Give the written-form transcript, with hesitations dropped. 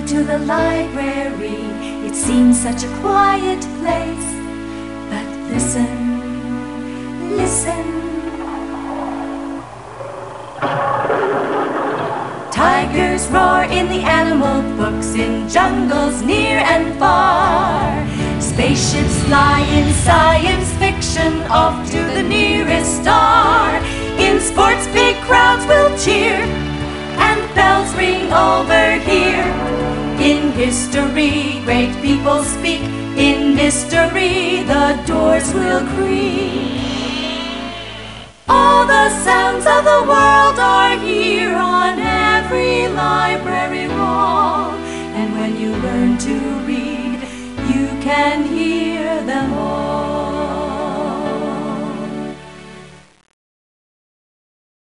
to the library. It seems such a quiet place. But listen, listen. Tigers roar in the animal books, in jungles near and far. Spaceships fly in science fiction, off to the nearest star. In sports, big crowds will cheer, and bells ring over here. In history, great people speak. In mystery, the doors will creak. All the sounds of the world are